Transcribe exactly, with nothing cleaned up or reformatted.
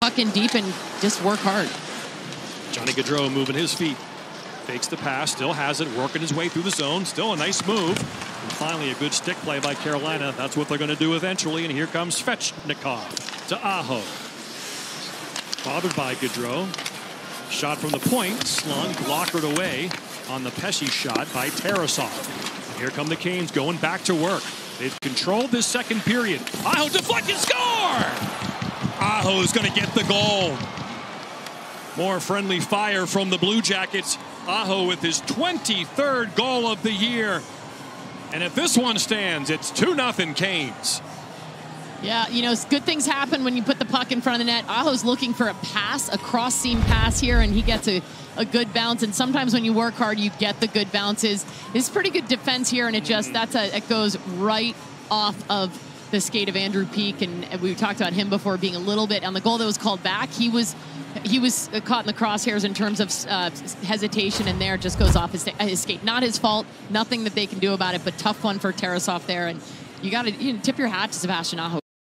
puck in deep and just work hard. Johnny Gaudreau moving his feet. Fakes the pass, still has it, working his way through the zone. Still a nice move. And finally, a good stick play by Carolina. That's what they're going to do eventually. And here comes Svechnikov to Aho. Bothered by Gaudreau. Shot from the point, slung, blockered away on the Pesce shot by Tarasov. And here come the Canes going back to work. They've controlled this second period. Aho deflected, score! Aho is going to get the goal. More friendly fire from the Blue Jackets. Aho with his twenty-third goal of the year. And if this one stands, it's two nothing Canes. Yeah, you know, good things happen when you put the puck in front of the net. Aho's looking for a pass, a cross-seam pass here, and he gets a, a good bounce. And sometimes when you work hard, you get the good bounces. It's pretty good defense here, and it just, that's a, it goes right off of the skate of Andrew Peeke. And we talked about him before being a little bit on the goal that was called back. He was he was caught in the crosshairs in terms of uh, hesitation, and there it just goes off his, his skate. Not his fault, nothing that they can do about it, but tough one for Tarasov there. And you got to you know, tip your hat to Sebastian Aho.